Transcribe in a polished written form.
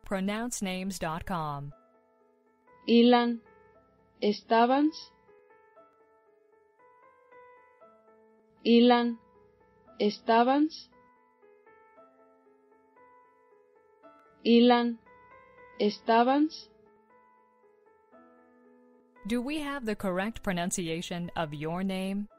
pronouncenames.com. Ilan Stavans. Ilan Stavans. Ilan Stavans. Do we have the correct pronunciation of your name?